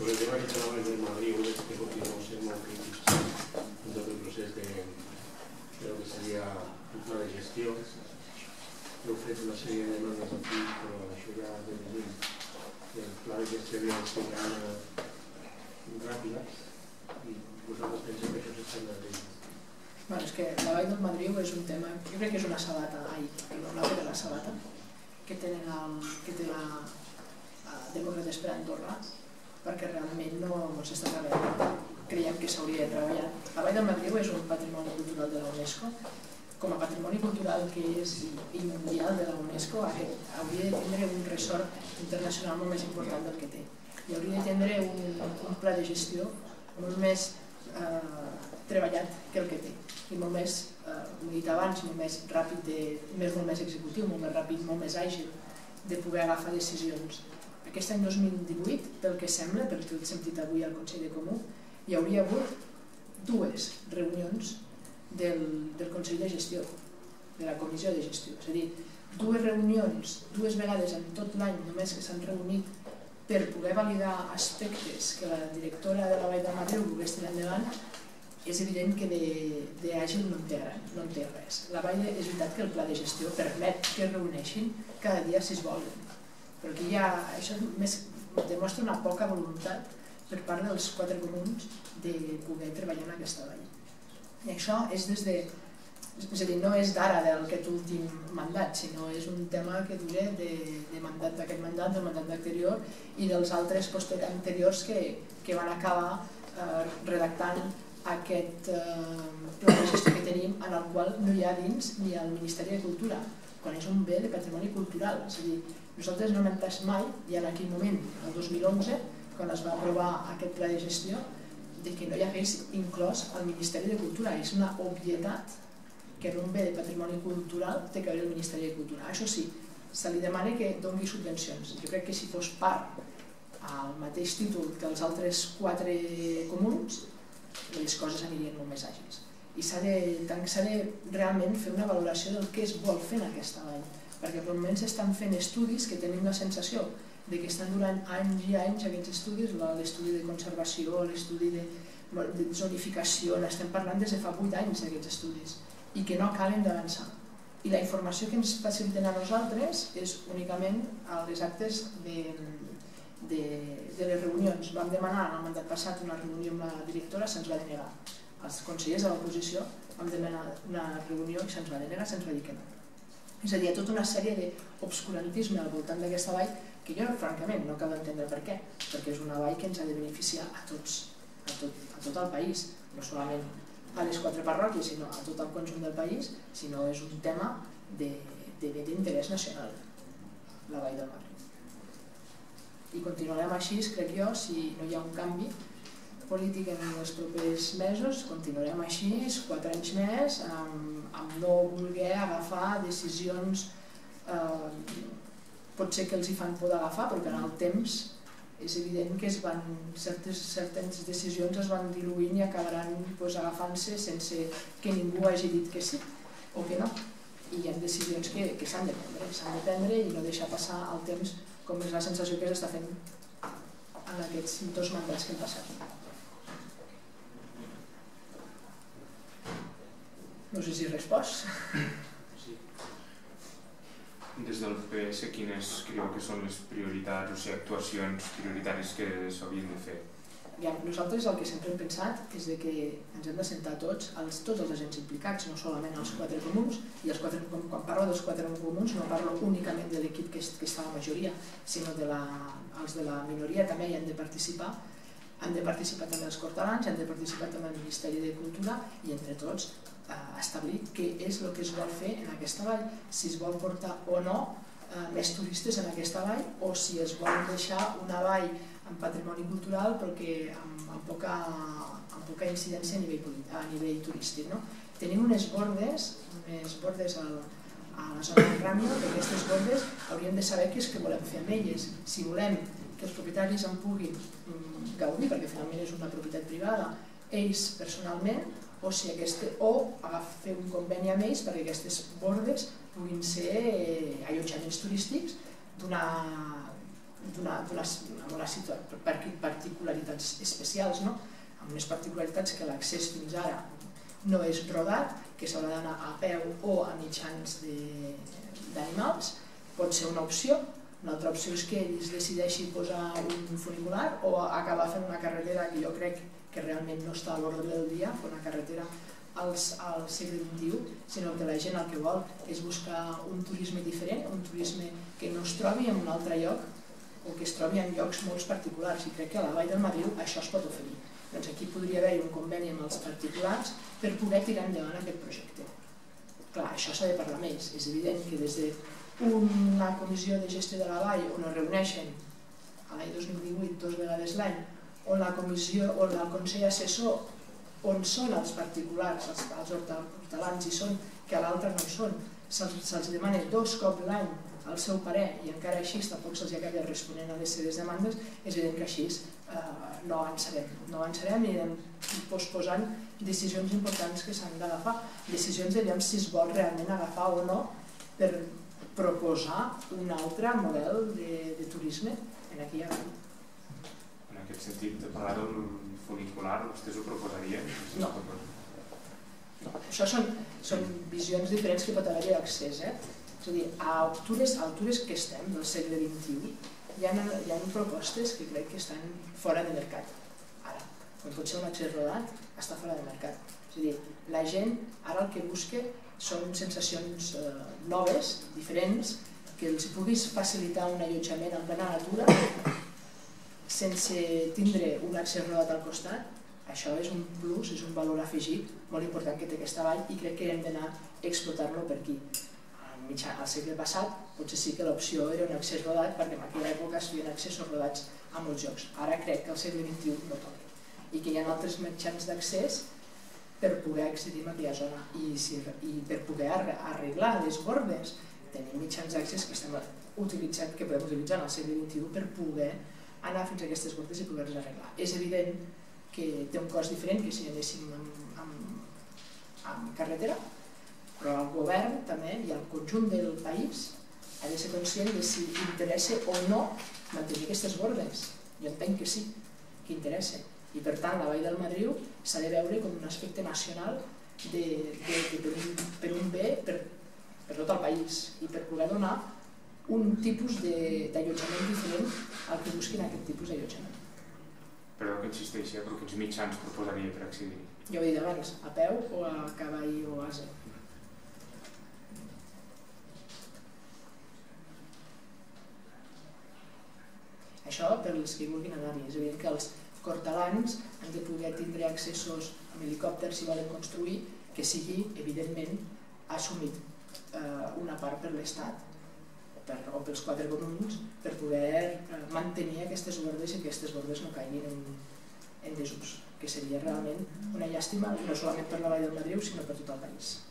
Sobre el tema que hablabais del Madrid, que continuamos ser molt crítics en tot el procés de lo que seria un pla de gestió. Heu fet una sèrie de demandes aquí, però això ja de moment. El pla de gestió ja és ràpida i vosaltres penseu que això s'està endarrerint. És que la Vall del Madriu és un tema, jo crec que és una sabata, de la sabata, que té la Demòcrates per Andorra, perquè realment no s'està treballant. Creiem que s'hauria de treballar. La Vall del Madriu és un patrimoni cultural de la UNESCO. Com a patrimoni cultural que és i mundial de la UNESCO, hauria de tindre un ressort internacional molt més important del que té. I hauria de tindre un pla de gestió molt més treballat que el que té. I molt més, com he dit abans, molt més ràpid, molt més executiu, molt més ràpid, molt més àgil, de poder agafar decisions. Aquest any 2018, pel que sembla, pel que he sentit avui al Consell de Comú, hi hauria hagut 2 reunions del Consell de Gestió, de la Comissió de Gestió. És a dir, 2 reunions, 2 vegades en tot l'any només que s'han reunit per poder validar aspectes que la directora de la Vall del Madriu volgués tirar endavant. És evident que d'àgil no en té res. La Vall és veritat que el pla de gestió permet que es reuneixin cada dia si es volen, però aquí això demostra una poca voluntat per part dels 4 comuns de poder treballar en aquesta vall. I això és és a dir, no és d'ara d'aquest últim mandat, sinó és un tema que dura de mandat d'aquest mandat, del mandat anterior i dels altres anteriors que van acabar redactant aquest pla de gestió que tenim, en el qual no hi ha dins ni el Ministeri de Cultura, quan és un bé de patrimoni cultural. És a dir, nosaltres no hem entès mai, i en aquell moment, el 2011, quan es va aprovar aquest pla de gestió, que no hi hagués inclòs el Ministeri de Cultura. És una obvietat que en un bé de patrimoni cultural té que haver el Ministeri de Cultura. Això sí, se li demana que doni subvencions. Jo crec que si fos part al mateix títol que els altres 4 comuns, les coses anirien molt més àgils. I s'ha de realment fer una valoració del que es vol fer en aquesta vall, perquè per moment s'estan fent estudis que tenim la sensació que estan durant anys i anys aquests estudis, l'estudi de conservació, l'estudi de zonificació, n'estem parlant des de fa 8 anys d'aquests estudis i que no acaben d'avançar. I la informació que ens faciliten a nosaltres és únicament als actes de les reunions. Vam demanar en el mandat passat una reunió amb la directora, se'ns va denegar. Els consellers de l'oposició vam demanar una reunió i se'ns va denegar, se'ns va dir que no. És a dir, hi ha tota una sèrie d'obscurantisme al voltant d'aquesta vall que jo, francament, no acabo d'entendre per què, perquè és una vall que ens ha de beneficiar a tots, a tot el país, no solament a les 4 parròquies, sinó a tot el conjunt del país, sinó és un tema d'interès nacional, la Vall del Madriu. I continuarem així, crec jo, si no hi ha un canvi polític en els propers mesos, continuarem així 4 anys més amb no voler agafar decisions potser que els hi fan por d'agafar, però que en el temps és evident que certes decisions es van diluint i acabaran agafant-se sense que ningú hagi dit que sí o que no. I hi ha decisions que s'han de prendre i no deixar passar el temps, com és la sensació que s'està fent en aquests 2 mandats que hem passat. No sé si he respost. Des del PS, quines creieu que són les prioritats, o sigui, actuacions prioritàries que s'haurien de fer? Nosaltres el que sempre hem pensat és que ens hem de sentar tots els agents implicats, no solament els 4 comuns, i quan parlo dels 4 comuns no parlo únicament de l'equip que està a la majoria, sinó els de la minoria també hi han de participar. Han de participar també els cortalans, han de participar també el Ministeri de Cultura i entre tots establir què és el que es vol fer en aquesta vall, si es vol portar o no més turistes en aquesta vall o si es vol deixar una vall amb patrimoni cultural però que amb poca incidència a nivell turístic. Tenim unes bordes a la zona del Ràmio, que aquestes bordes hauríem de saber què és que volem fer amb elles. Si volem que els propietaris en puguin gaudir, perquè finalment és una propietat privada, ells personalment, o fer un conveni amb ells perquè aquestes bordes puguin ser allotjaments turístics amb unes particularitats especials, amb unes particularitats que l'accés fins ara no és rodat, que s'haurà d'anar a peu o a mitjans d'animals, pot ser una opció. Una altra opció és que ells decideixin posar un funicular o acabar fent una carretera que jo crec que realment no està a l'ordre del dia, una carretera al segle XXI, sinó que la gent el que vol és buscar un turisme diferent, un turisme que no es trobi en un altre lloc o que es trobi en llocs molt particulars, i crec que a la Vall del Madriu això es pot oferir. Doncs aquí podria haver-hi un conveni amb els particulars per poder tirar endavant aquest projecte. Clar, això s'ha de parlar més. És evident que des d'una comissió de gestió de la vall on es reuneixen a l'any 2018 2 vegades l'any, on la comissió o el consell assessor on són els particulars, els hortalans hi són, que a l'altre no hi són, se'ls demana 2 cops l'any el seu parer i encara així tampoc se'ls acaba responent a les seves demandes, és evident que així no avançarem i anirem posposant decisions importants que s'han d'agafar, decisions de si es vol realment agafar o no per proposar un altre model de turisme en aquí i ara. En aquest sentit, de parlar d'un funicular, vostès ho proposarien? No. Això són visions diferents que pot haver-hi d'accés. És a dir, a altures que estem del segle XXI hi ha propostes que crec que estan fora de mercat. Ara, quan pot ser un accés rodat, està fora de mercat. És a dir, la gent ara el que busca són sensacions noves, diferents, que els puguis facilitar un allotjament en plena natura sense tindre un accés rodat al costat. Això és un plus, és un valor afegit molt important que té aquesta vall i crec que hem d'anar a explotar-lo per aquí. Al segle passat potser sí que l'opció era un accés rodat perquè en aquella època es feien accessos rodats a molts llocs. Ara crec que al segle XXI no toca i que hi ha altres mitjans d'accés per poder accedir a aquella zona i per poder arreglar les bordes. Tenim mitjans d'accés que podem utilitzar en el segle XXI per poder anar fins a aquestes bordes i poder-les arreglar. És evident que té un cost diferent que si anéssim amb carretera, però el govern també i el conjunt del país ha de ser conscient de si interessa o no mantenir aquestes bordes. Jo entenc que sí, que interessa. I per tant la Vall del Madriu s'ha de veure com un aspecte nacional per un bé per tot el país i per poder donar un tipus d'allotjament diferent al que busquin aquest tipus d'allotjament. Però que insisteixi, però quins mitjans proposaria per accedir-hi? Ja ho he dit abans, a peu o a cavall o ase. Això per als que vulguin anar-hi. És evident que els hortalans han de poder tindre accessos amb helicòpters si volen construir, que sigui, evidentment, assumit una part per l'Estat o pels 4 comuns per poder mantenir aquestes bordes i que aquestes bordes no caiguin en desús, que seria realment una llàstima no solament per la Vall del Madriu sinó per tot el país.